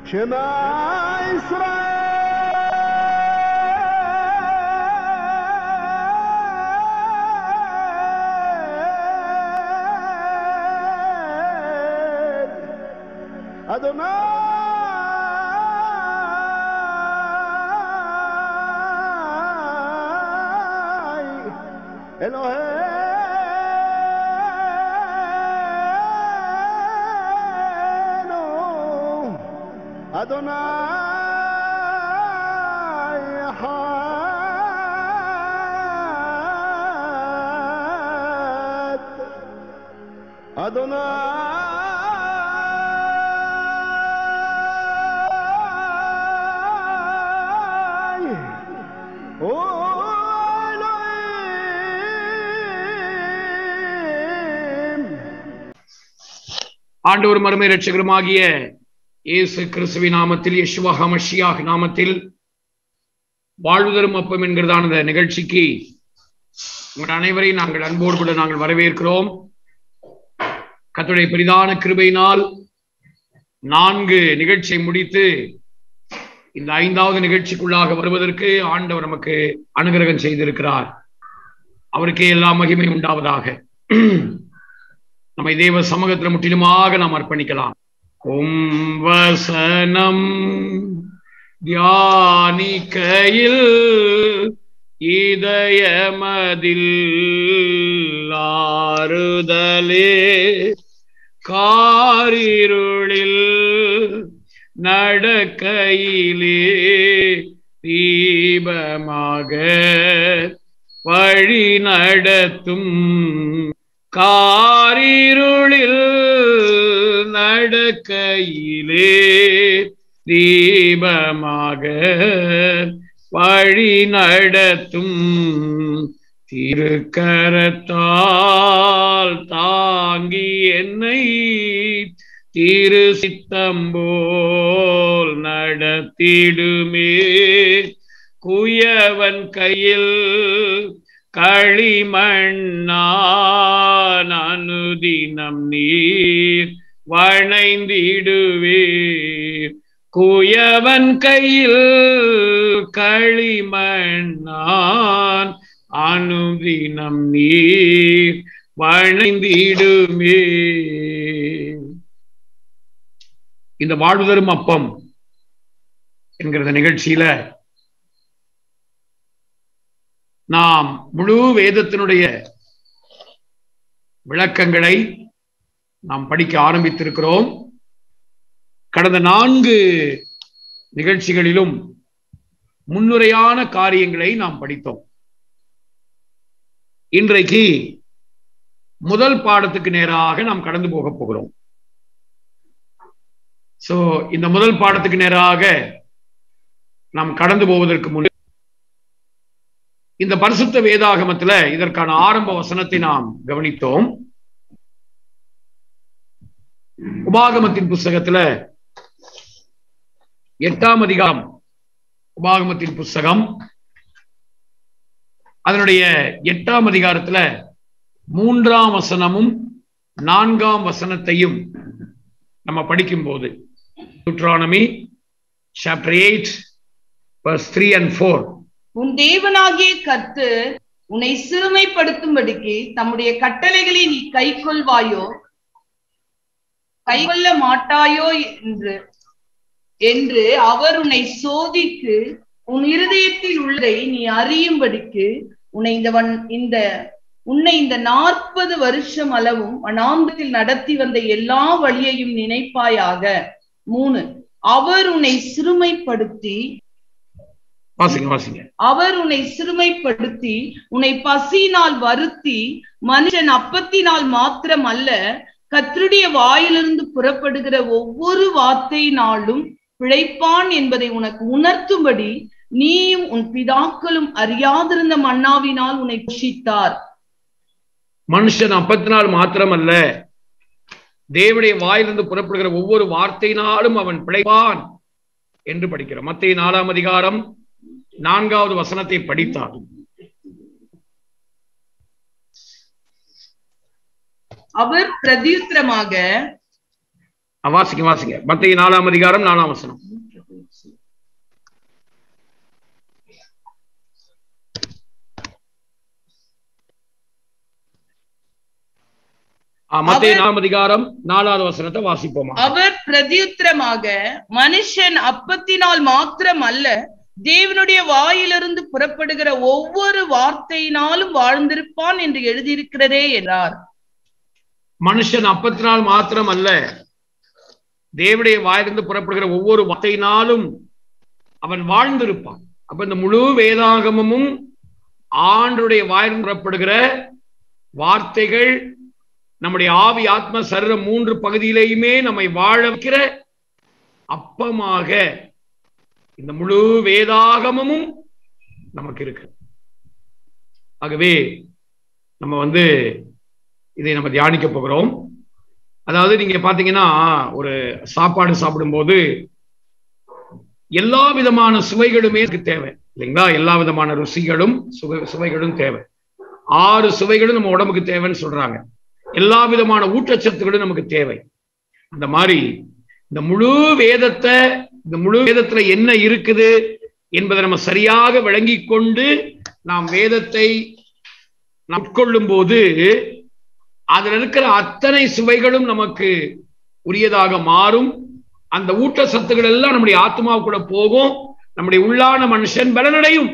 شما إسرائيل أدوناي إلهي أدوناي حاد أدوناي ஆண்டவர் மறுமை இரட்சகருமாகிய இயேசு கிறிஸ்துவின் நாமத்தில், யெஷுவா ஹமஷியாஹ் நாமத்தில் வாழ்வு தரும் அப்பம் என்கிறதான இந்த நிகழ்ச்சிக்கு உங்கள் அனைவரையும் நாங்கள் அன்போடு கூட நாங்கள் வரவேற்கிறோம். கர்த்தருடைய பெரிதான கிருபையினால் 4 நிகழ்ச்சியை முடித்து இந்த 5வது நிகழ்ச்சிக்குள்ளாக வருவதற்கு ஆண்டவர் நமக்கு அனுகிரகம் செய்திருக்கிறார். அவருக்கே எல்லா மகிமை உண்டாவதாக. நம்மை தேவ சமூகத்தில் முற்றிலுமாக நாம் அர்ப்பணிக்கலாம். வசனம் தியானிக்கையில் இதயமதில் ஆறுதலே, காரிருளில் நடக்கையிலே தீபமாக வழி நடத்தும், காரிருளில் நடக்கையிலே தீபமாக வழி நடத்தும், திருக்கரத்தால் தாங்கி என்னை திரு சித்தம்போல் நடத்திடுமே, குயவன் கையில் களிமண்ணான் அனுதினம் நீர் வணைந்திடுவீர், குயவன் கையில் களிமண்ணான் அனுதினம் நீர் வணைந்திடுமே. இந்த வாழ்வு தரும் அப்பம் என்கிற நிகழ்ச்சியில நாம் முழு வேதத்தினுடைய விளக்கங்களை நாம் படிக்க ஆரம்பித்திருக்கிறோம். கடந்த 4 நிகழ்ச்சிகளிலும் முன்னுரையான காரியங்களை நாம் படித்தோம். இன்றைக்கு முதல் பாடத்துக்கு நேராக நாம் கடந்து போக போகிறோம். இந்த முதல் பாடத்துக்கு நேராக நாம் கடந்து போவதற்கு முன் இந்த பரிசுத்த வேதாகமத்துல இதற்கான ஆரம்ப வசனத்தை நாம் கவனித்தோம். உபாகமத்தின் புஸ்தகத்துல 8ஆம் அதிகாரம், உபாகமத்தின் புஸ்தகம் அதனுடைய 8ஆம் அதிகாரத்துல 3ஆம் வசனமும் 4ஆம் வசனத்தையும் நம்ம படிக்கும் போது, Deuteronomy chapter 8 verse 3 and 4, உன் தேவனாகிய கர்த்தர் உன்னை சிறுமைப்படுத்தும்படிக்கு தம்முடைய கட்டளைகளை நீ கைக்கொள்வாயோ கைக்கொள்ள மாட்டாயோ என்று அவர் உன்னை சோதித்து உன் இருதயத்தில் உள்ளதை நீ அறியும்படிக்கு உன்னை இந்த 40 வருஷம் அளவும் வனாந்தரத்தில் நடத்தி வந்த எல்லா வழியையும் நினைப்பாயாக. 3, அவர் உன்னை சிறுமைப்படுத்தி உன்னை பசியினால் வருத்தி, மனுஷன் அப்பத்தினால் மாத்திரம் அல்ல கர்த்தருடைய வாயிலிருந்து புறப்படுகிற ஒவ்வொரு வார்த்தையினாலும் பிழைப்பான் என்பதை உனக்கு உணர்த்தும்படி நீயும் உன் பிதாக்களும் அறியாதிருந்த மன்னாவினால் உன்னை போஷித்தார். மனுஷன் அப்பத்தினால் மாத்திரமல்ல, தேவனுடைய வாயிலிருந்து புறப்படுகிற ஒவ்வொரு வார்த்தையினாலும் அவன் பிழைப்பான் என்று படிக்கிறோம். மத்தேயு 4ஆம் அதிகாரம் 4வது வசனத்தை படித்தார். அவர் பிரதியுத்தரமாக, வாசிங்க மத்தேயு 4ஆம் அதிகாரம் 4ஆம் வசனம். மத்தேயு 4ஆம் அதிகாரம் 4வது வசனத்தை வாசிப்போமா. அவர் பிரதியுத்தரமாக, மனுஷன் அப்பத்தினால் மாத்திரம் அல்ல, தேவனுடைய வாயிலிருந்து புறப்படுகிற ஒவ்வொரு வார்த்தையினாலும் வாழ்ந்திருப்பான் என்று எழுதியிருக்கிறதே என்றார். மனுஷன் அப்பத்தினால் மாத்திரம் அல்ல, தேவனுடைய வாயிலிருந்து புறப்படுகிற ஒவ்வொரு வார்த்தையினாலும் அவன் வாழ்ந்திருப்பான். அப்ப இந்த முழு வேதாகமமும் ஆண்டவருடைய வாயிலிருந்து புறப்படுகிற வார்த்தைகள் நம்முடைய ஆவி, ஆத்ம, சரீரம் 3 பகுதியிலேயுமே நம்மை வாழ வைக்கிற அப்பமாக இந்த முழு வேதாகமமும் நமக்கு இருக்கு. ஆகவே நம்ம இதை நம்ம தியானிக்க போகிறோம். அதாவது நீங்க பாத்தீங்கன்னா, ஒரு சாப்பாடு சாப்பிடும்போது எல்லா விதமான சுவைகளுமே தேவை இல்லைங்களா? எல்லா விதமான ருசிகளும் சுவைகளும் தேவை. 6 சுவைகளும் நம்ம உடம்புக்கு தேவைன்னு சொல்றாங்க. எல்லா விதமான ஊட்டச்சத்துகளும் நமக்கு தேவை. அந்த மாதிரி இந்த முழு வேதத்துல என்ன இருக்குது என்பதை நம்ம சரியாக விளங்கி கொண்டு நாம் வேதத்தை உட்கொள்ளும் போது அதுல இருக்கிற அத்தனை சுவைகளும் நமக்கு உரியதாக மாறும். அந்த ஊட்டச்சத்துக்கள் எல்லாம் நம்முடைய ஆத்மாவுக்குள்ள போகும். நம்முடைய உள்ளான மனுஷன் பலனடையும்.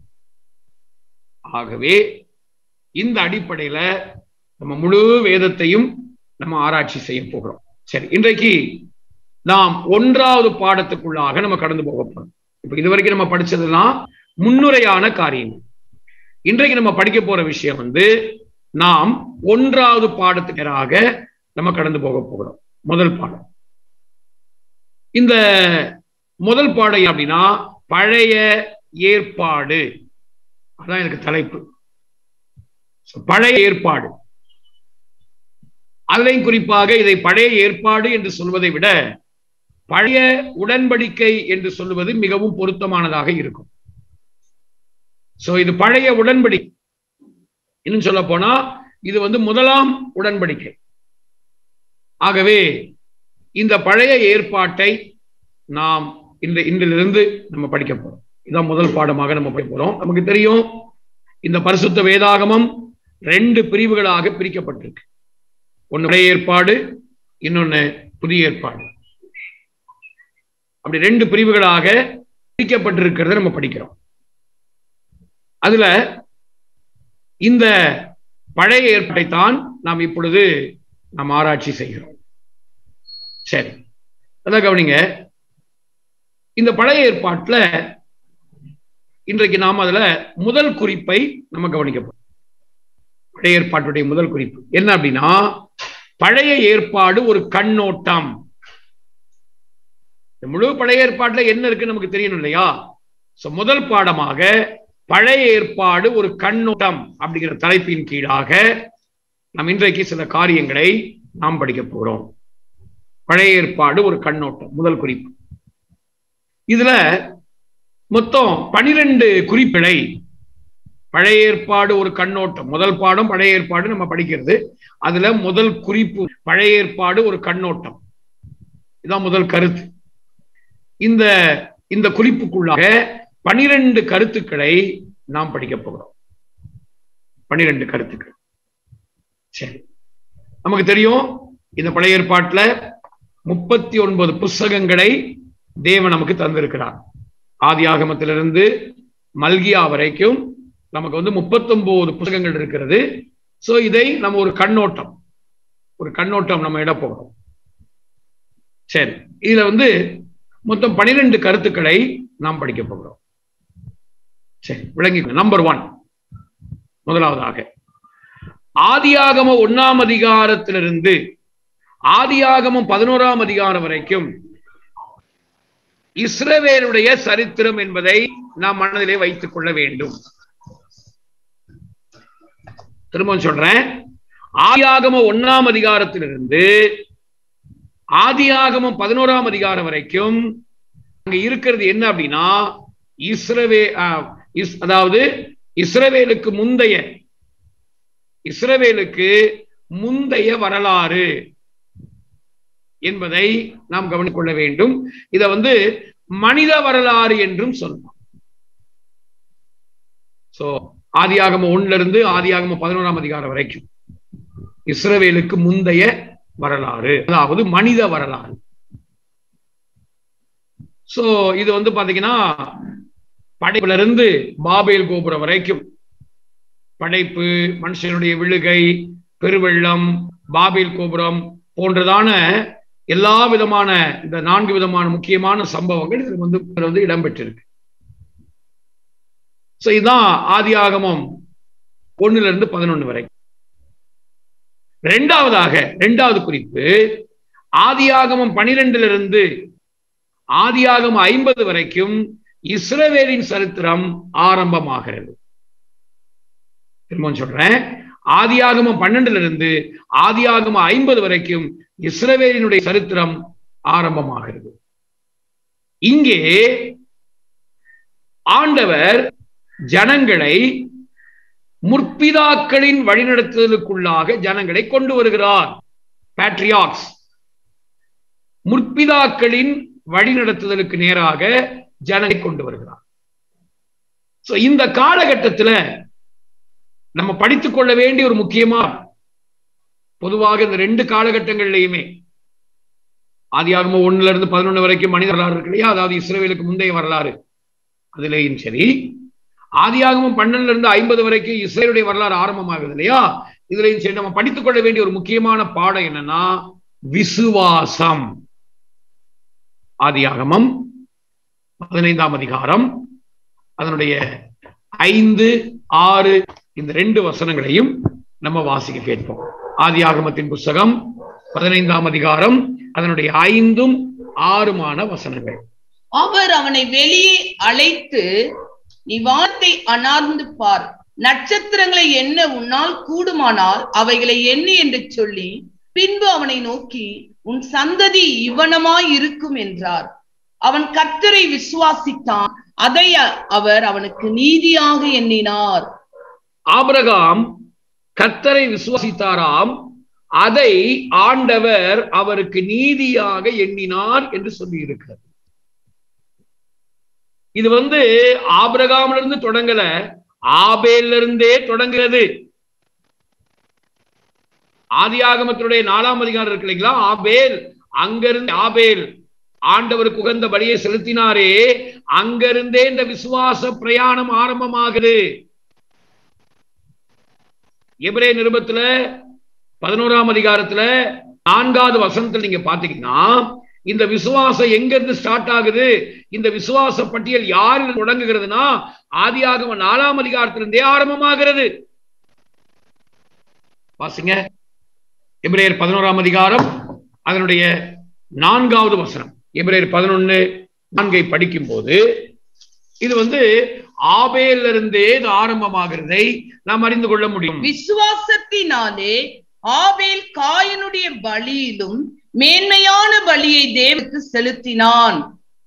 ஆகவே இந்த அடிப்படையில நம்ம முழு வேதத்தையும் நம்ம ஆராய்ச்சி செய்ய போகிறோம். சரி, இன்றைக்கு நாம் 1வது பாடத்துக்குள்ளாக நம்ம கடந்து போக போறோம். இப்ப இதுவரைக்கும் நம்ம படிச்சதெல்லாம் முன்னுரையான காரியங்கள். இன்றைக்கு நம்ம படிக்க போற விஷயம் நாம் 1வது பாடத்துக்காக நம்ம கடந்து போக போகிறோம். முதல் பாடம். இந்த முதல் பாடம் அப்படின்னா பழைய ஏற்பாடு. அதான் எனக்கு தலைப்பு, பழைய ஏற்பாடு. அதிலையும் குறிப்பாக இதை பழைய ஏற்பாடு என்று சொல்வதை விட பழைய உடன்படிக்கை என்று சொல்லுவது மிகவும் பொருத்தமானதாக இருக்கும். இது பழைய உடன்படிக்கை. இன்னும் சொல்ல போனா இது 1ஆம் உடன்படிக்கை. ஆகவே இந்த பழைய ஏற்பாட்டை நாம் இன்றிலிருந்து நம்ம படிக்க போறோம். இதான் முதல் பாடமாக நம்ம படிக்க போறோம். நமக்கு தெரியும், இந்த பரிசுத்த வேதாகமம் 2 பிரிவுகளாக பிரிக்கப்பட்டிருக்கு. ஒன்னு பழைய ஏற்பாடு, இன்னொன்னு புதிய ஏற்பாடு. அப்படி 2 பிரிவுகளாக பிரிக்கப்பட்டிருக்கிறத நம்ம படிக்கிறோம். அதுல இந்த பழைய ஏற்பாட்டை தான் நாம் இப்பொழுது நாம் ஆராய்ச்சி செய்கிறோம். சரி, அதான் கவனிங்க. இந்த பழைய ஏற்பாட்டுல இன்றைக்கு நாம் அதுல முதல் குறிப்பை நம்ம கவனிக்க போறோம். பழைய ஏற்பாட்டுடைய முதல் குறிப்பு என்ன அப்படின்னா, பழைய ஏற்பாடு ஒரு கண்ணோட்டம். முழு பழைய ஏற்பாட்டுல என்ன இருக்குன்னு நமக்கு தெரியணும் இல்லையா? முதல் பாடமாக பழைய ஏற்பாடு ஒரு கண்ணோட்டம் அப்படிங்கிற தலைப்பின் கீழாக நாம் இன்றைக்கு சில காரியங்களை நாம் படிக்க போகிறோம். பழைய ஏற்பாடு ஒரு கண்ணோட்டம் முதல் குறிப்பு. இதுல மொத்தம் 12 குறிப்புகளை, பழைய ஏற்பாடு ஒரு கண்ணோட்டம், முதல் பாடம் பழைய ஏற்பாடு நம்ம படிக்கிறது. அதுல முதல் குறிப்பு பழைய ஏற்பாடு ஒரு கண்ணோட்டம். இதான் முதல் கருத்து. இந்த குறிப்புக்குள்ளாக 12 கருத்துக்களை நாம் படிக்க போகிறோம். 12 கருத்துக்கள். சரி, நமக்கு தெரியும் இந்த பழைய ஏற்பாட்டுல 39 புஸ்தகங்களை தேவன் நமக்கு தந்திருக்கிறார். ஆதியாகமத்திலிருந்து மல்கியா வரைக்கும் நமக்கு 39 புத்தகங்கள் இருக்கிறது. இதை நம்ம ஒரு கண்ணோட்டம் நம்ம இட போகிறோம். சரி, இதுல மொத்தம் 12 கருத்துக்களை நாம் படிக்க போகிறோம். சரி, விளங்கி. நம்பர் 1, முதலாவதாக ஆதியாகம 1ஆம் அதிகாரத்திலிருந்து ஆதியாகமம் 11ஆம் அதிகாரம் வரைக்கும் இஸ்ரவேலுடைய சரித்திரம் என்பதை நாம் மனதிலே வைத்துக் கொள்ள வேண்டும். திரும்ப சொல்றேன், ஆதியாகமம் 1ஆம் அதிகாரத்திலிருந்து ஆதியாகமம் 11ஆம் அதிகாரம் வரைக்கும் அங்க இருக்கிறது என்ன அப்படின்னா, அதாவது இஸ்ரவேலுக்கு முந்தைய வரலாறு. என்பதை நாம் கவனித்துக் கொள்ள வேண்டும். இதை மனித வரலாறு என்றும் சொல்லலாம். சோ ஆதியாகமம் 1 இருந்து ஆதியாகமம் 11ஆம் அதிகாரம் வரைக்கும் இஸ்ரவேலுக்கு முந்தைய வரலாறு, அதாவது மனித வரலாறு. சோ இது பாத்தீங்கன்னா படைப்புல இருந்து பாபேல் கோபுரம் வரைக்கும், படைப்பு, மனுஷனுடைய விழுகை, பெருவெள்ளம், பாபேல் கோபுரம் போன்றதான எல்லா விதமான இந்த 4 விதமான முக்கியமான சம்பவங்கள் இதுல இடம்பெற்றிருக்கு. சோ இதுதான் ஆதியாகமம் 1 இருந்து 11 வரை. இரண்டாவது குறிப்பு ஆதியாகமம் 12 இருந்து ஆதியாகமம் 50 வரைக்கும் இஸ்ரவேலின் சரித்திரம் ஆரம்பமாகிறது. திரும்ப சொல்றேன், ஆதியாகமம் 12 இருந்து ஆதியாகமம் 50 வரைக்கும் இஸ்ரவேலினுடைய சரித்திரம் ஆரம்பமாகிறது. இங்கே ஆண்டவர் ஜனங்களை முற்பிதாக்களின் வழிநடத்துதலுக்குள்ளாக ஜனங்களை கொண்டு வருகிறார். பேட்ரியார்க்ஸ், முற்பிதாக்களின் வழிநடத்துதலுக்கு நேராக ஜனங்களை கொண்டு வருகிறார். இந்த காலகட்டத்தில் நம்ம படித்துக் கொள்ள வேண்டிய ஒரு முக்கியமான, பொதுவாக இந்த 2 காலகட்டங்களிலேயுமே ஆதியாகமம் 1 இருந்து 11 வரைக்கும் மனித வரலாறு இருக்கு இல்லையா, அதாவது இஸ்ரவேலுக்கு முந்தைய வரலாறு, அதுலேயும் சரி ஆதியாகமம் 12 இருந்து 50 வரைக்கும் இஸ்ரவேலுடைய வரலாறு ஆரம்பமாகுது இல்லையா, இதுலயும் சரி நம்ம படித்துக் கொள்ள வேண்டிய ஒரு முக்கியமான பாடம் என்னன்னா விசுவாசம். ஆதியாகமம் 15ஆம் அதிகாரம் அதனுடைய 5, 6 இந்த 2 வசனங்களையும் நம்ம வாசிக்க கேட்போம். ஆதியாகமத்தின் புஸ்தகம் 15ஆம் அதிகாரம் அதனுடைய 5, 6 வசனங்கள். அவர் அவனை வெளியே அழைத்து, நீ வானத்தை அனார்ந்து பார், நட்சத்திரங்களை எண்ண உன்னால் கூடுமானால் அவைகளை எண்ணு என்று சொல்லி, பின்பு அவனை நோக்கி, உன் சந்ததி இவ்வனமாய் இருக்கும் என்றார். அவன் கர்த்தரை விசுவாசித்தான், அதை அவர் அவனுக்கு நீதியாக எண்ணினார். ஆபிரகாம் கர்த்தரை விசுவாசித்தாராம், அதை ஆண்டவர் அவருக்கு நீதியாக எண்ணினார் என்று சொல்லி இருக்கிறார். இது ஆபிரகாம்ல இருந்து தொடங்கல, ஆபேல்ல இருந்தே தொடங்குகிறது. ஆதியாகமத்தினுடைய 4ஆம் அதிகாரம் இருக்கு இல்லைங்களா, ஆபேல், அங்கிருந்து ஆபேல் ஆண்டவருக்கு உகந்த பலியை செலுத்தினாரே, அங்கிருந்தே இந்த விசுவாச பிரயாணம் ஆரம்பமாகுது. எபிரேய நிருபத்துல 11ஆம் அதிகாரத்துல 4வது வசனத்துல நீங்க பாத்தீங்கன்னா இந்த விசுவாசம் எங்க இருந்து ஸ்டார்ட் ஆகுது, இந்த விசுவாச பட்டியல் யாரில் தொடங்குகிறதுனா ஆதியாகமம் 4ஆம் அதிகாரத்திலிருந்தே ஆரம்பமாகிறது. வாசிங்க, எபிரேயர் 11ஆம் அதிகாரம் அதனுடைய 4வது வசனம். எபிரேயர் 11:4 படிக்கும் போது இது ஆபேல்ல இருந்தே ஆரம்பமாகிறதை நாம் அறிந்து கொள்ள முடியும். விசுவாசத்தினாலே ஆபேல் காயினுடைய பலியிலும் மேன்மையான பலியை தேவனுக்கு செலுத்தினான்.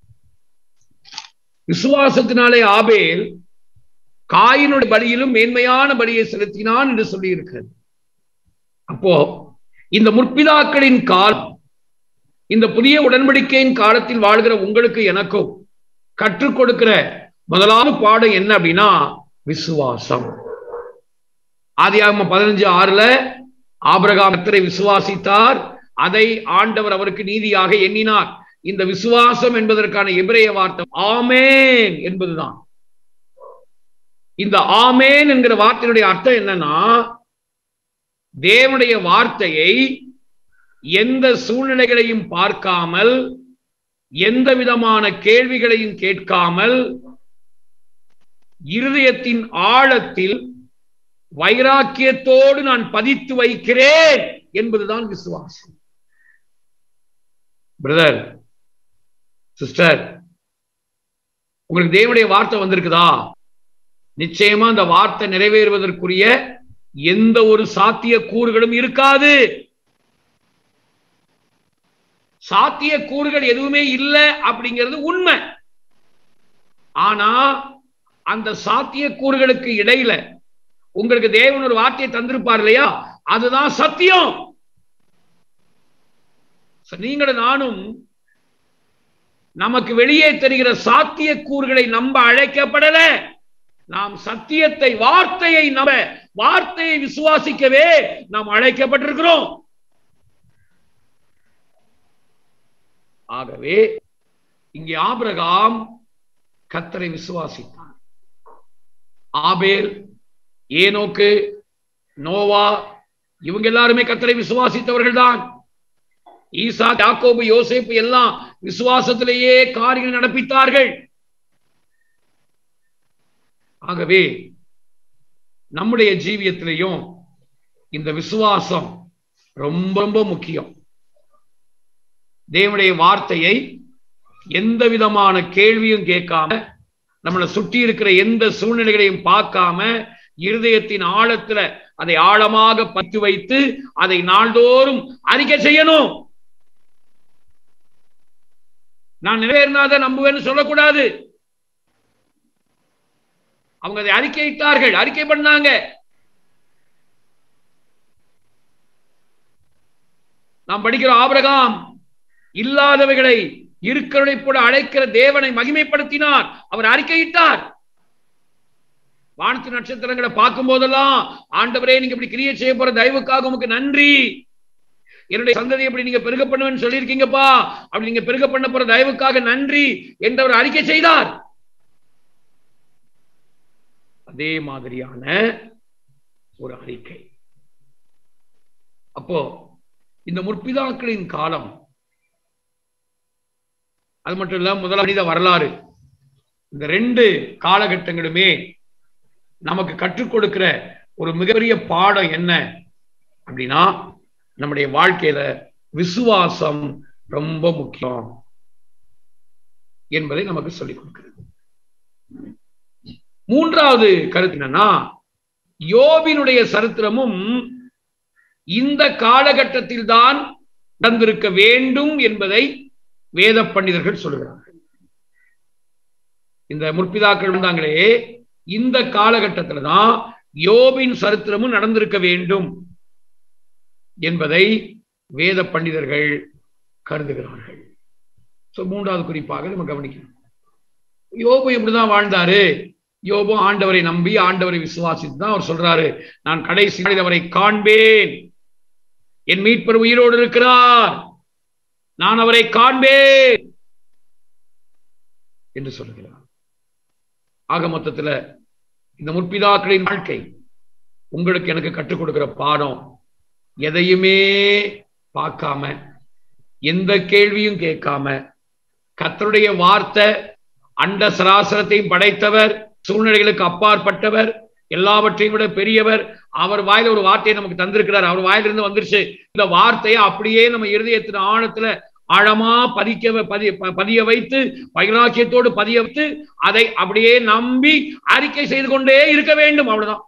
விசுவாசத்தினாலே ஆபேல் காயினுடைய பலியிலும் மேன்மையான பலியை செலுத்தினான் என்று சொல்லி இருக்கிறது. அப்போ இந்த முற்பிதாக்களின் காலம், இந்த புதிய உடன்படிக்கையின் காலத்தில் வாழ்கிற உங்களுக்கு எனக்கும் கற்றுக் கொடுக்கிற முதலாவது பாடம் என்ன அப்படின்னா விசுவாசம். ஆதியாகமம் 15:6 ஆபிரகாம் கர்த்தரை விசுவாசித்தார், அதை ஆண்டவர் அவருக்கு நீதியாக எண்ணினார். இந்த விசுவாசம் என்பதற்கான எபிரேய வார்த்தை ஆமேன் என்பதுதான். இந்த ஆமேன் என்கிற வார்த்தையுடைய அர்த்தம் என்னன்னா, தேவனுடைய வார்த்தையை எந்த சூழ்நிலைகளையும் பார்க்காமல், எந்த விதமான கேள்விகளையும் கேட்காமல், இருதயத்தின் ஆழத்தில் வைராக்கியத்தோடு நான் பதித்து வைக்கிறேன் என்பதுதான் விசுவாசம். பிரதர், சிஸ்டர், உங்களுக்கு தேவனுடைய வார்த்தை வந்திருக்குதா? நிச்சயமா அந்த வார்த்தை நிறைவேறுவதற்குரிய எந்த ஒரு சாத்திய கூறுகளும் இருக்காது. சாத்திய கூறுகள் எதுவுமே இல்லை அப்படிங்கிறது உண்மை. ஆனா அந்த சாத்திய கூறுகளுக்கு இடையில உங்களுக்கு தேவன் ஒரு வார்த்தையை தந்திருப்பார் இல்லையா, அதுதான் சத்தியம். நீங்களும் நானும் நமக்கு வெளியே தெரிகிற சாத்திய கூறுகளை நம்ப அழைக்கப்படல. நாம் சத்தியத்தை, வார்த்தையை நம்ப, வார்த்தையை விசுவாசிக்கவே நாம் அழைக்கப்பட்டிருக்கிறோம். ஆகவே இங்கே ஆபிரகாம் கர்த்தரை விசுவாசித்தான். ஆபேல், ஏனோக்கு, நோவா இவங்க எல்லாருமே கர்த்தரை விசுவாசித்தவர்கள் தான். ஈசா, யாக்கோபு, யோசேப்பு எல்லாம் விசுவாசத்திலேயே காரியங்கள் நடப்பித்தார்கள். ஆகவே நம்முடைய ஜீவியத்திலேயும் இந்த விசுவாசம் ரொம்ப ரொம்ப முக்கியம். தேவனுடைய வார்த்தையை எந்த விதமான கேள்வியும் கேட்காம, நம்மளை சுற்றி இருக்கிற எந்த சூழ்நிலைகளையும் பார்க்காம, இருதயத்தின் ஆழத்துல அதை ஆழமாக பற்றி வைத்து அதை நாள்தோறும் அறிக்கை செய்யணும். நான் நிறைவேறினாத நம்புவேன்னு சொல்லக்கூடாது. அவங்க அதை அறிக்கையிட்டார்கள், அறிக்கை பண்ணாங்க. நாம் படிக்கிற ஆபிரகாம் இல்லாதவைகளை இருக்கிறதை போல அழைக்கிற தேவனை மகிமைப்படுத்தினார். அவர் அறிக்கையிட்டார். வானத்து நட்சத்திரங்களை பார்க்கும் போதெல்லாம், ஆண்டவரே நீங்க இப்படி கிரியை செய்ய போற தயவுக்காக உமக்கு நன்றி, என்னுடைய சந்ததி எப்படி நீங்க பெருக பண்ணுவேன்னு சொல்லியிருக்கீங்கப்பா, அப்படி நீங்க பெருக பண்ண போற தயவுக்காக நன்றி என்று அவர் அறிக்கை செய்தார். அதே மாதிரியான ஒரு அறிக்கை. அப்போ இந்த முற்பிதாக்களின் காலம், அது மட்டும் இல்ல முதல் மனித வரலாறு, இந்த ரெண்டு காலகட்டங்களுமே நமக்கு கற்றுக் கொடுக்கிற ஒரு மிகப்பெரிய பாடம் என்ன அப்படின்னா, நம்முடைய வாழ்க்கையில விசுவாசம் ரொம்ப முக்கியம் என்பதை நமக்கு சொல்லிக் கொடுக்கிறது. மூன்றாவது கருத்து என்னன்னா, யோபினுடைய சரித்திரமும் இந்த காலகட்டத்தில் தான் நடந்திருக்க வேண்டும் என்பதை வேத பண்டிதர்கள் சொல்லுகிறார்கள். இந்த முற்பிதாக்கள் வந்தாங்களே, இந்த காலகட்டத்தில் தான் யோபின் சரித்திரமும் நடந்திருக்க வேண்டும் என்பதை வேத பண்டிதர்கள் கருதுகிறார்கள். மூன்றாவது குறிப்பாக நம்ம கவனிக்கணும், யோபு எப்படிதான் வாழ்ந்தாரு? யோபு ஆண்டவரை நம்பி ஆண்டவரை விசுவாசித்து தான் அவர் சொல்றாரு, நான் கடைசி அவரை காண்பேன், என் மீட்பர் உயிரோடு இருக்கிறார், நான் அவரை காண்பேன் என்று சொல்லுகிறார். ஆக மொத்தத்துல இந்த முற்பிதாக்களின் வாழ்க்கை உங்களுக்கு எனக்கு கற்றுக் கொடுக்கிற பாடம், எதையுமே பார்க்காம, எந்த கேள்வியும் கேட்காம, கர்த்தருடைய வார்த்தை அண்ட சராசரத்தையும் படைத்தவர், சூழ்நிலைகளுக்கு அப்பாற்பட்டவர், எல்லாவற்றையும் விட பெரியவர், அவர் வாயில ஒரு வார்த்தையை நமக்கு தந்திருக்கிறார், அவர் வாயிலிருந்து வந்துருச்சு. இந்த வார்த்தையை அப்படியே நம்ம இருதயத்தின் ஆழத்துல ஆழமா பதிய வைத்து, வைராக்கியத்தோடு பதிய வைத்து, அதை அப்படியே நம்பி அறிக்கை செய்து கொண்டே இருக்க வேண்டும். அவ்வளவுதான்.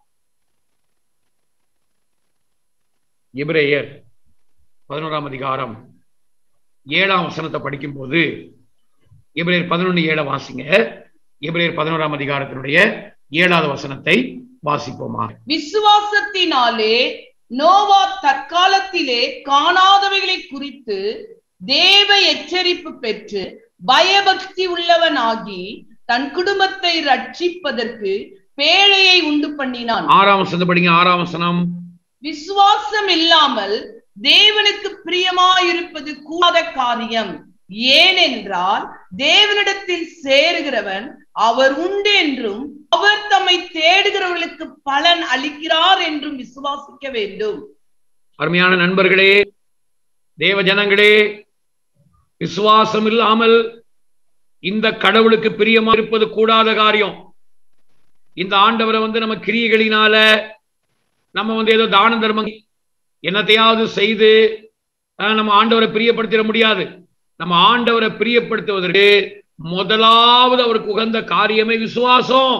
எபிரேயர் 11ஆம் அதிகாரம் 7ஆம் வசனத்தை படிக்கும் போது, எபிரேயர் 11:7 வாசிங்க. எபிரேயர் 11ஆம் அதிகாரத்தினுடைய 7வது வசனத்தை வாசிப்போமா. விசுவாசத்தினாலே நோவா தற்காலத்திலே காணாதவைகளை குறித்து தேவ எச்சரிப்பு பெற்று பயபக்தி உள்ளவனாகி தன் குடும்பத்தை ரட்சிப்பதற்கு பேழையை உண்டு பண்ணினான். 6ஆம் வசனத்தை படிங்க. 6ஆம் வசனம், விசுவாசம் இல்லாமல் தேவனுக்கு பிரியமாயிருப்பது கூடாத காரியம், ஏனென்றால் தேவனிடத்தில் சேருகிறவன் அவர் உண்டு என்றும் அவர் தம்மை தேடுகிறவர்களுக்கு பலன் அளிக்கிறார் என்றும் விசுவாசிக்க வேண்டும். அருமையான நண்பர்களே, தேவ ஜனங்களே, விசுவாசம் இல்லாமல் இந்த கடவுளுக்கு பிரியமா இருப்பது கூடாத காரியம். இந்த ஆண்டவரை நம்ம கிரியைகளினால நம்ம ஏதோ தான தர்மம் என்னத்தையாவது செய்து நம்ம ஆண்டவரை பிரியப்படுத்திட முடியாது. நம்ம ஆண்டவரை பிரியப்படுத்துவதற்கு முதலாவது அவருக்கு உகந்த காரியமே விசுவாசம்.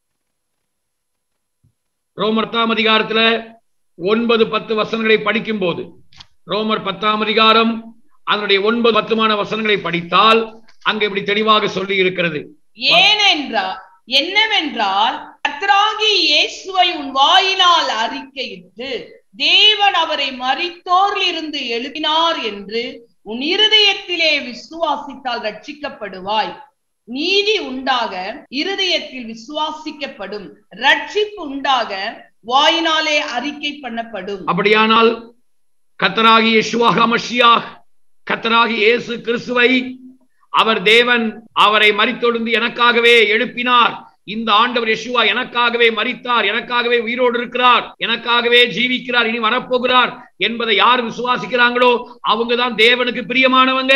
ரோமர் 10ஆம் அதிகாரத்துல 9-10 வசனங்களை படிக்கும் போது, ரோமர் 10ஆம் அதிகாரம் அதனுடைய 9-10 வசனங்களை படித்தால் அங்க இப்படி தெளிவாக சொல்லி இருக்கிறது. என்னவென்றால் கர்த்தராகிய இயேசுவை உன் வாயினால் அறிக்கையிட்டு தேவன் அவரை மரித்தோரில் இருந்து எழுப்பினார் என்று உன் இருதயத்திலே விசுவாசித்தால் ரட்சிக்கப்படுவாய். நீதி உண்டாக இருதயத்தில் விசுவாசிக்கப்படும், ரட்சிப்பு உண்டாக வாயினாலே அறிக்கை பண்ணப்படும். அப்படியானால் கர்த்தராகிய யெஷுவா மஷியாஹ், கர்த்தராகிய இயேசு கிறிஸ்துவை அவர் தேவன் அவரை மரித்தொழுந்து எனக்காகவே எழுப்பினார். இந்த ஆண்டவர் யெஷுவா எனக்காகவே மரித்தார், எனக்காகவே உயிரோடு இருக்கிறார், எனக்காகவே ஜீவிக்கிறார், இனி வரப்போகிறார் என்பதை யார் விசுவாசிக்கிறாங்களோ அவங்க தான் தேவனுக்கு பிரியமானவங்க.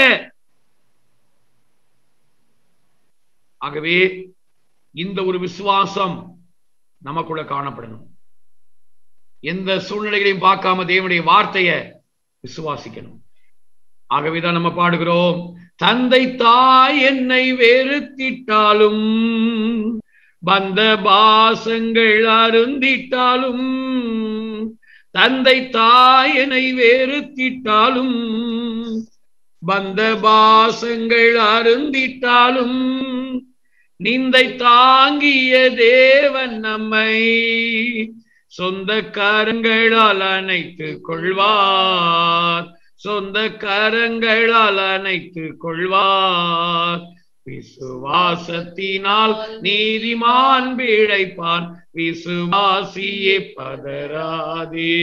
ஆகவே இந்த ஒரு விசுவாசம் நமக்குள்ள காணப்படணும். எந்த சூழ்நிலைகளையும் பார்க்காம தேவனுடைய வார்த்தையை விசுவாசிக்கணும். ஆகவேதான் நம்ம பாடுகிறோம், தந்தை தாய் என்னை வெறுத்திட்டாலும், பந்த பாசங்கள் அருந்திட்டாலும், தந்தை தாய் என்னை வெறுத்திட்டாலும், பந்த பாசங்கள் அருந்திட்டாலும், நிந்தை தாங்கிய தேவன் நம்மை சொந்த கரங்களால் அணைத்துக் கொள்வார், சொந்த கரங்களால் அணைத்துக் கொள்வார். விசுவாசத்தினால் நீதிமான் பிழைப்பான், விசுவாசியே பதறாதே.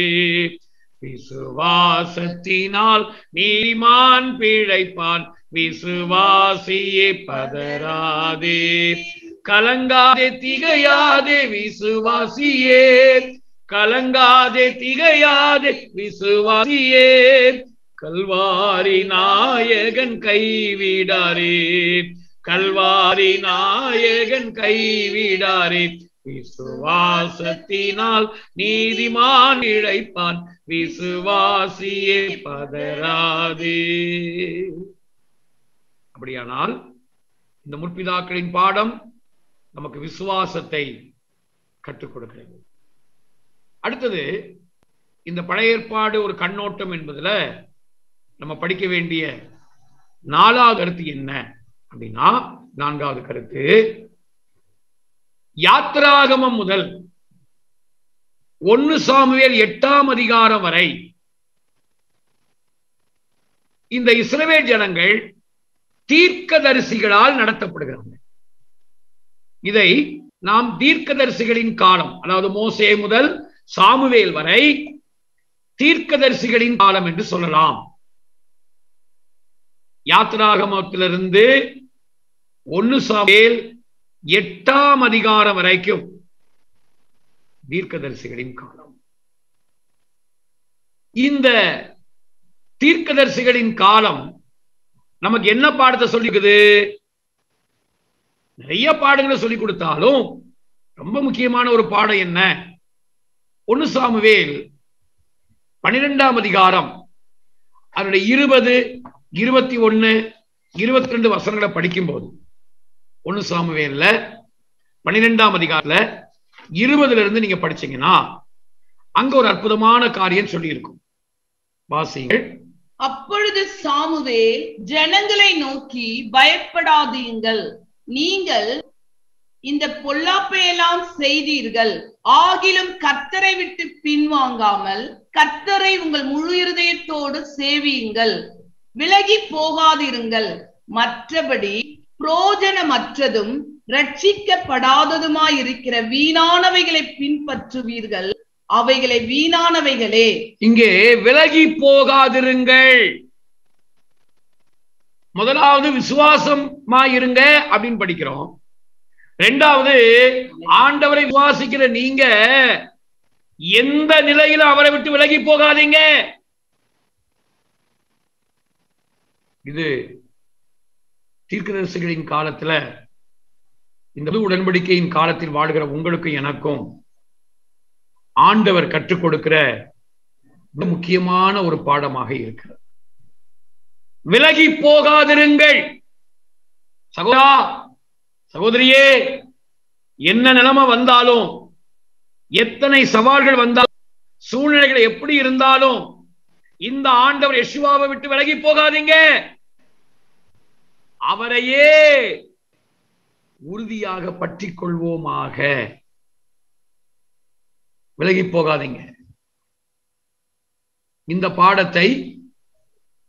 விசுவாசத்தினால் நீதிமான் பிழைப்பான், விசுவாசியே பதறாதே. கலங்காதே திகையாதே விசுவாசியே, கலங்காதே திகையாதே விசுவாசியே. கல்வாரி நாயகன் கைவிடாரே, கல்வாரி நாயகன் கைவிடாரே. விசுவாசத்தினால் நீதிமான் இழைப்பான், விசுவாசியே பதறாதே. அப்படியானால் இந்த முற்பிதாக்களின் பாடம் நமக்கு விசுவாசத்தை கற்றுக் கொடுக்கிறது. அடுத்தது, இந்த பழைய ஏற்பாடு ஒரு கண்ணோட்டம் என்பதுல நம்ம படிக்க வேண்டிய 4வது கருத்து என்ன அப்படின்னா, 4வது கருத்து, யாத்திராகமம் முதல் 1 சாமுவேல் 8ஆம் அதிகாரம் வரை இந்த இஸ்ரவேல் ஜனங்கள் தீர்க்கதரிசிகளால் நடத்தப்படுகிறாங்க. இதை நாம் தீர்க்கதரிசிகளின் காலம், அதாவது மோசே முதல் சாமுவேல் வரை தீர்க்கதரிசிகளின் காலம் என்று சொல்லலாம். யாத்திராகமத்திலிருந்து 1 சாமுவேல் 8ஆம் அதிகாரம் வரைக்கும் தீர்க்கதரிசிகளின் காலம். இந்த தீர்க்கதரிசிகளின் காலம் நமக்கு என்ன பாடத்தை சொல்லிக்குது? நிறைய பாடங்களை சொல்லிக் கொடுத்தாலும் ரொம்ப முக்கியமான ஒரு பாடம் என்ன? 1 சாமுவேல் 12ஆம் அதிகாரம் அதனுடைய 20, 21, 22 வசனங்களை படிக்கும் போது, 1 சாமுவேல்ல 12ஆம் அதிகாரத்துல 20ல இருந்து நீங்க படிச்சீங்கன்னா அங்க ஒரு அற்புதமான காரியம் சொல்லி இருக்கும். வாசிங்கள். அப்பொழுது சாமுவேல் ஜனங்களை நோக்கி, பயப்படாதீங்கள், நீங்கள் இந்த பொல்லாப்பையெல்லாம் செய்தீர்கள், ஆகிலும் கர்த்தரை விட்டு பின்வாங்காமல் கர்த்தரை உங்கள் முழு இருதயத்தோடு சேவியுங்கள், விலகி போகாதிருங்கள். மற்றபடி புரோஜனமற்றதும் ரட்சிக்கப்படாததுமாயிருக்கிற வீணானவைகளை பின்பற்றுவீர்கள், அவைகளை வீணானவைகளே. இங்கே விலகி போகாதிருங்கள். முதலாவது விசுவாசமாயிருங்க அப்படின்னு படிக்கிறோம். 2வது, ஆண்டவரை விசுவாசிக்கிற நீங்க எந்த நிலையில அவரை விட்டு விலகி போகாதீங்க. இது தீர்க்கதரிசிகளின் காலத்துல, இந்த உடன்படிக்கையின் காலத்தில் வாழ்கிற உங்களுக்கும் எனக்கும் ஆண்டவர் கற்றுக் கொடுக்கிற முக்கியமான ஒரு பாடமாக இருக்கிறது. விலகி போகாதிருங்கள். சகோதரா, சகோதரியே, என்ன நிலைமை வந்தாலும், எத்தனை சவால்கள் வந்தாலும், சூழ்நிலைகள் எப்படி இருந்தாலும், இந்த ஆண்டவர் யெஷுவாவை விட்டு விலகி போகாதீங்க. அவரையே உறுதியாக பற்றிக் கொள்வோமாக. விலகி போகாதீங்க. இந்த பாடத்தை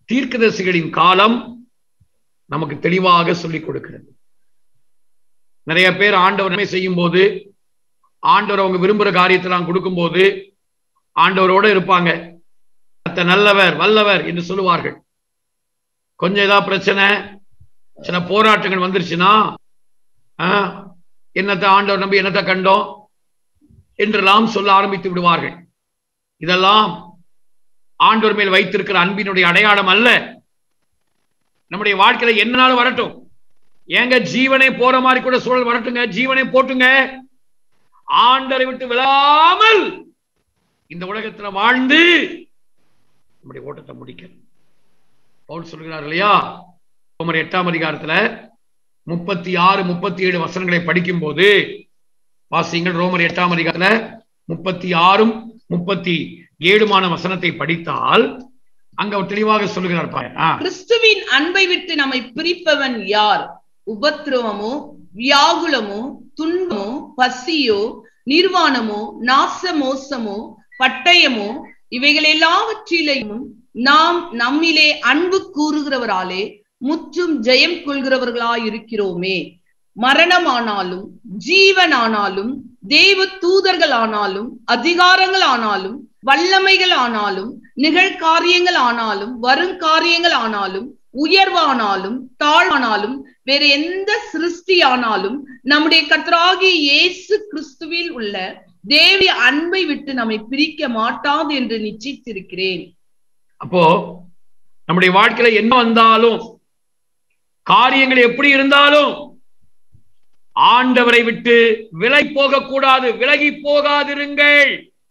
தீர்க்கதரிசிகளின் காலம் நமக்கு தெளிவாக சொல்லிக் கொடுக்கிறது. நிறைய பேர் ஆண்டவரை செய்யும் போது, ஆண்டவர் அவங்க விரும்புகிற காரியத்தெல்லாம் கொடுக்கும் போது ஆண்டவரோட இருப்பாங்க. நல்லவர் வல்லவர் என்று சொல்லுவார்கள். கொஞ்சம் ஏதாவது பிரச்சனை, சில போராட்டங்கள் வந்துருச்சுன்னா என்னத்தை ஆண்டவர் நம்பி என்னத்தை கண்டோம் என்றெல்லாம் சொல்ல ஆரம்பித்து விடுவார்கள். இதெல்லாம் ஆண்டவர் மேல் வைத்திருக்கிற அன்பினுடைய அடையாளம் அல்ல. நம்முடைய வாழ்க்கையில என்னாலும் வரட்டும், ஏங்க ஜீவனை போற மாதிரி கூட சூழல் வரட்டுங்க, ஜீவனை போட்டுங்க, ஆண்டவரை விட்டு விழாமல் இந்த உலகத்துல வாழ்ந்து நம்முடைய ஓட்டத்தை முடிக்கணும். பவுல் சொல்கிறார் இல்லையா, ரோமர் 8ஆம் அதிகாரத்துல 36, 37 வசனங்களை படிக்கும் போது வாசிங்கள். ரோமர் 8ஆம் அதிகாரத்துல 36, 37 வசனத்தை படித்தால் அங்க தெளிவாக சொல்லுகிறார். கிறிஸ்துவின் அன்பை விட்டு நம்மை பிரிப்பவன் யார்? உபத்திரவமோ, வியாகுலமோ, துன்பமோ, பசியோ, நிர்வாணமோ, நாசமோசமோ, பட்டயமோ, இவைகள் எல்லாவற்றிலையும் நாம் நம்மிலே அன்பு கூறுகிறவராலே முற்றும் ஜெயம் கொள்கிறவர்களாயிருக்கிறோமே. மரணமானாலும் ஜீவனானாலும் தேவ தூதர்கள் ஆனாலும் அதிகாரங்கள் ஆனாலும் வல்லமைகள் ஆனாலும் நிகழ்காரியங்கள் ஆனாலும் வருங்காரியங்கள் ஆனாலும் உயர்வானாலும் தாழ்வானாலும் வேற எந்த சிருஷ்டியானாலும் நம்முடைய கர்த்தராகிய இயேசு கிறிஸ்துவில் உள்ள தேவ அன்பை விட்டு நம்மை பிரிக்க மாட்டாது என்று நிச்சயித்திருக்கிறேன். அப்போ நம்முடைய வாழ்க்கையில என்ன வந்தாலும், காரியங்கள் எப்படி இருந்தாலும் ஆண்டவரை விட்டு விலகி போக கூடாது, விலகி போகாதிருங்கள்.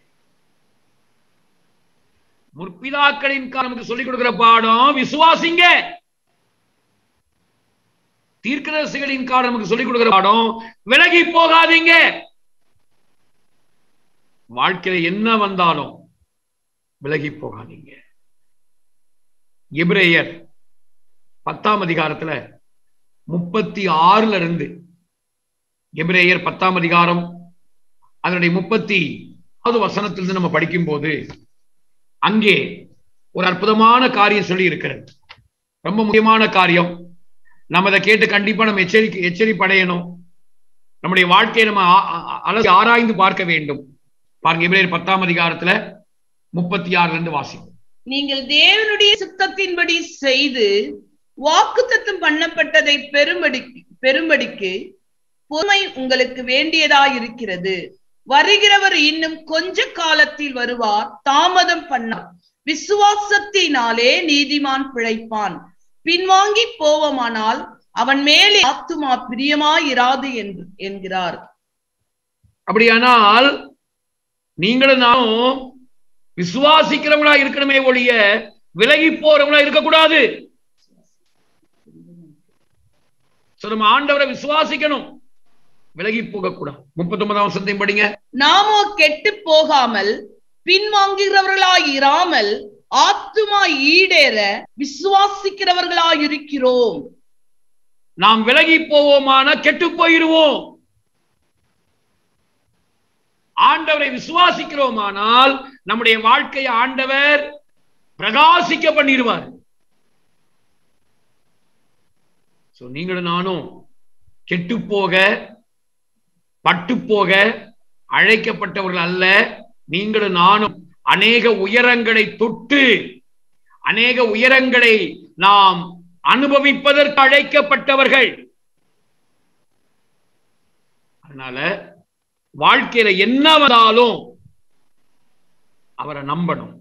முற்பிதாக்களின் நமக்கு சொல்லிக் கொடுக்கிற பாடம் விசுவாசிங்க. தீர்க்கதரிசிகளின் நமக்கு சொல்லிக் கொடுக்கிற பாடம் விலகி போகாதீங்க. வாழ்க்கையில என்ன வந்தாலும் விலகி போகாதீங்க. எபிரேயர் 10ஆம் அதிகாரத்துல 36 இருந்து, எபிரேயர் 10ஆம் அதிகாரம் அதனுடைய 30வது வசனத்திலிருந்து நம்ம படிக்கும் போது அங்கே ஒரு அற்புதமான காரியம் சொல்லி இருக்கிறது. ரொம்ப முக்கியமான காரியம். நம்ம இதை கேட்டு கண்டிப்பா நம்ம எச்சரிப்படையணும். நம்முடைய வாழ்க்கையை நம்ம ஆராய்ந்து பார்க்க வேண்டும். பாருங்க, எபிரேயர் 10ஆம் அதிகாரத்துல 36 இருந்து வாசிக்கும். நீங்கள் தேவனுடைய சித்தத்தின்படி செய்து வாக்குத்தத்தம் பண்ணப்பட்டதை பெரும்படிக்கு பொறுமை உங்களுக்கு வேண்டியதாயிருக்கிறது. வருகிறவர் இன்னும் கொஞ்ச காலத்தில் வருவார், தாமதம் பண்ணார். விசுவாசத்தினாலே நீதிமான் பிழைப்பான். பின்வாங்கி போவோமானால் அவன் மேலே ஆத்துமா பிரியமாயிராது என்கிறார். அப்படியானால் நீங்களும் நானும் விசுவாசிக்கிறவங்களா இருக்கணுமே ஒழிய விலகி போறவங்களா இருக்கக்கூடாது. நம்ம ஆண்டவரை விசுவாசிக்கணும், விலகி போக கூடாது. 39ஆம் வசனத்தை படிங்க. நாமோ கெட்டு போகாமல் பின்வாங்குகிறவர்களாய் இராமல் ஆத்துமா ஈடேற விசுவாசிக்கிறவர்களாய் இருக்கிறோம். நாம் விலகி போவோமான கெட்டு போயிருவோம். ஆண்டவரை விசுவாசிக்கிறோமானால் நம்முடைய வாழ்க்கையை ஆண்டவர் பிரகாசிக்க பண்ணிடுவார். நீங்களும் நானும் கெட்டு போக பட்டு போக அழைக்கப்பட்டவர்கள் அல்ல. நீங்களும் நானும் அநேக உயரங்களை தொட்டு அநேக உயரங்களை நாம் அனுபவிப்பதற்கு அழைக்கப்பட்டவர்கள். அதனால வாழ்க்கையில என்ன வந்தாலும் அவரை நம்பணும்.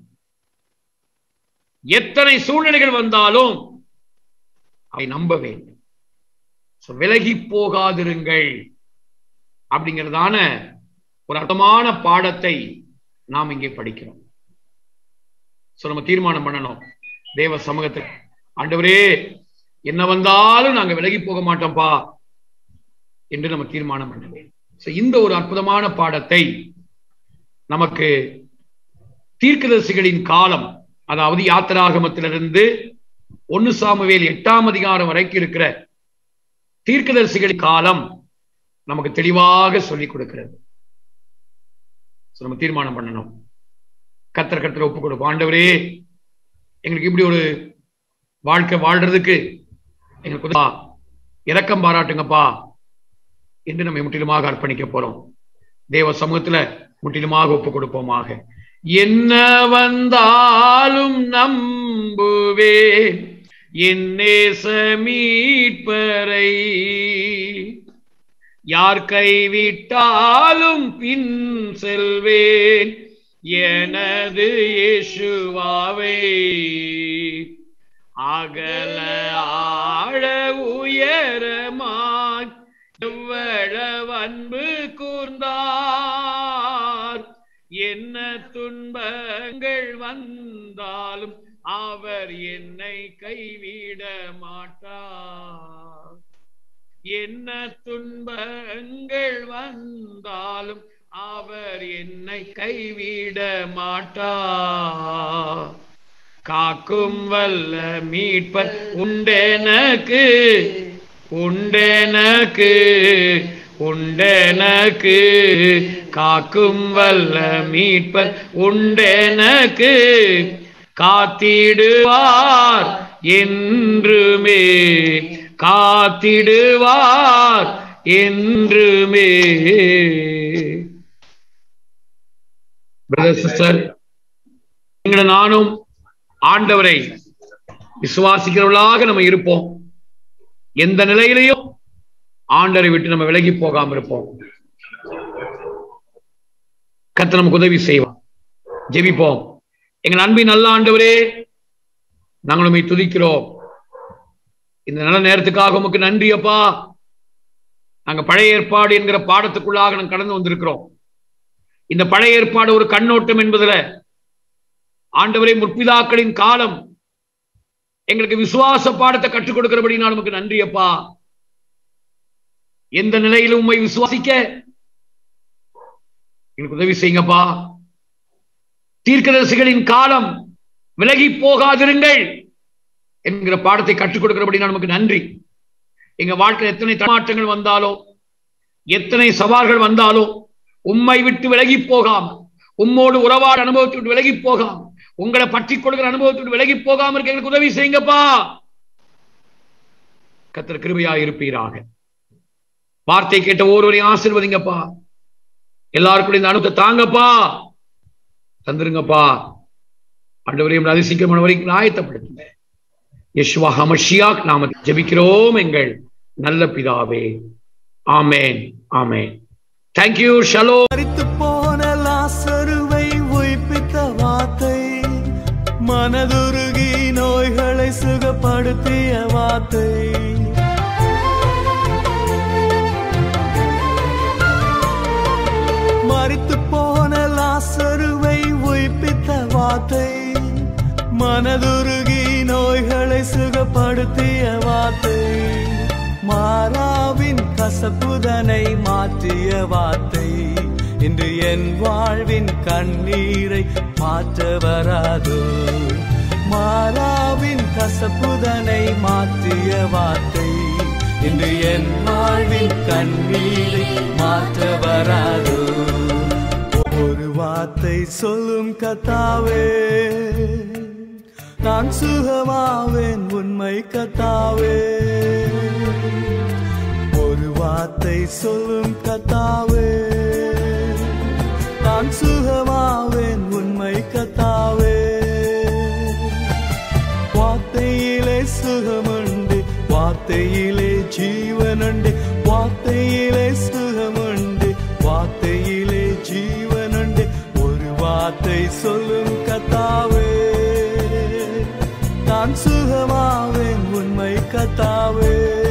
எத்தனை சூழ்நிலைகள் வந்தாலும் அதை நம்ப வேண்டும். விலகி போகாதிருங்கள் அப்படிங்கிறதான ஒரு அர்த்தமான பாடத்தை நாம் இங்கே படிக்கிறோம். நம்ம தீர்மானம் பண்ணணும் தேவ சமூகத்தில், ஆண்டவரே என்ன வந்தாலும் நாங்க விலகி போக மாட்டோம்பா என்று நம்ம தீர்மானம் பண்ண வேண்டும். இந்த ஒரு அற்புதமான பாடத்தை நமக்கு தீர்க்கதரிசிகளின் காலம், அதாவது யாத்திராகமத்திலிருந்து 1 சாமுவேல் 8ஆம் அதிகாரம் வரைக்கும் இருக்கிற தீர்க்கதரிசிகளின் காலம் நமக்கு தெளிவாக சொல்லிக் கொடுக்கிறது. நம்ம தீர்மானம் பண்ணணும், கர்த்தர் ஒப்பு கொடுப்போம். ஆண்டவரே எங்களுக்கு இப்படி ஒரு வாழ்க்கை வாழ்றதுக்கு எங்களுக்கு இரக்கம் பாராட்டுங்கப்பா என்று நம்ம முற்றிலுமாக அர்ப்பணிக்க போறோம். தேவ சமூகத்துல முற்றிலுமாக ஒப்பு கொடுப்போமாக. என்ன வந்தாலும் நம்புவேன் என் நேச மீட்பரை, யார் கைவிட்டாலும் பின் செல்வேன் எனது இயேசுவாவே. அகல ஆழ உயரமாய் எவ்வளவு அன்பு கூர்ந்தார், என்ன துன்பங்கள் வந்தாலும் அவர் என்னை கைவிட மாட்டார். என்ன துன்பங்கள் வந்தாலும் அவர் என்னை கைவிட மாட்டார். காக்கும் வல்ல மீட்பர் உண்டெனக்கு உண்டெனக்கு உண்டெனக்கு, காக்கும் வல்ல மீட்பர் உண்டெனக்கு, காத்திடுவார் என்றுமே காத்திடுவார் என்றுமே. பிரதர் சிஸ்டர், நீங்கள் நானும் ஆண்டவரை விசுவாசிக்கிறவர்களாக நம்ம இருப்போம். எந்த நிலையிலையும் ஆண்டவரை விட்டு நம்ம விலகி போகாம இருப்போம். கர்த்தர் நமக்கு உதவி செய்வார். ஜெபிப்போம். எங்கள் அன்பின் நல்ல ஆண்டவரே, நாங்கள் உம்மை துதிக்கிறோம். இந்த நல்ல நேரத்துக்காக உமக்கு நன்றி அப்பா. நாங்க பழைய ஏற்பாடு என்கிற பாடத்துக்குள்ளாக நாங்கள் கடந்து வந்திருக்கிறோம். இந்த பழைய ஏற்பாடு ஒரு கண்ணோட்டம் என்பதுல ஆண்டவரே, முற்பிதாக்களின் காலம் எங்களுக்கு விசுவாச பாடத்தை கற்றுக் கொடுக்கிறபடி நான் நமக்கு நன்றி அப்பா. எந்த நிலையிலும் உம்மை விசுவாசிக்க எனக்கு உதவி செய்யுங்கப்பா. தீர்க்கதரிசிகளின் காலம் விலகி போகாதிருங்கள் என்கிற பாடத்தை கற்றுக் கொடுக்கிறபடி நான் நமக்கு நன்றி. எங்க வாழ்க்கையில் எத்தனை தமாற்றங்கள் வந்தாலும், எத்தனை சவால்கள் வந்தாலும், உம்மை விட்டு விலகி போகாம, உம்மோடு உறவாட அனுபவத்தை விட்டு விலகி போகாம, உங்களை பற்றி கொடுக்கிற அனுபவத்தை விட்டு விலகி போகாம இருக்க எங்களுக்கு உதவி செய்யுங்கப்பா. கர்த்தர் கிருபையா இருப்பீராக. வார்த்தை கேட்ட ஒருவரையும் ஆசீர்வதிங்கப்பா. எல்லாருக்கும் இந்த அனுபவத்தை தாங்கப்பா, தந்துருங்கப்பா. ஆண்டவரையும் அதிசயிக்கமான வரைக்கும் ஆயத்தப்படுத்துங்க. யெஷுவா ஹமஷியாக் நாமத்தில் ஜெபிக்கிறோம் எங்கள் நல்ல பிதாவே. ஆமென், ஆமென். Thank you. Shalom. மரித்து போன லாசருவை உயிர்ப்பித்த வார்த்தை, மனதுருகி நோய்களை சுகப்படுத்திய வார்த்தை, மரித்து போன லாசருவை உயிர்ப்பித்த வார்த்தை, மனதுருகி நோய்களை சுகப்படுத்திய வார்த்தை, மாறாவின் கசப்புதனை மாற்றிய வார்த்தை, இன்று என் வாழ்வின் கண்ணீரை மாற்ற வராதோ. மாறாவின் கசப்புதனை மாற்றிய வார்த்தை, இன்று என் வாழ்வின் கண்ணீரை மாற்ற வராதோ. ஒரு வார்த்தை சொல்லும் கர்த்தாவே, நான் சுகமாவேன் உண்மை கர்த்தாவே. ஒரு வார்த்தை சொல்லும் கர்த்தாவே, நான் சுகமாவேன் உண்மை கர்த்தாவே. வார்த்தையிலே சுகமுண்டு, வார்த்தையிலே ஜீவனுண்டு, வார்த்தையிலே சுகமுண்டு, வார்த்தையிலே ஜீவனுண்டு. ஒரு வார்த்தை சொல்லும் கர்த்தாவே, நான் சுகமாவேன் உண்மை கர்த்தாவே.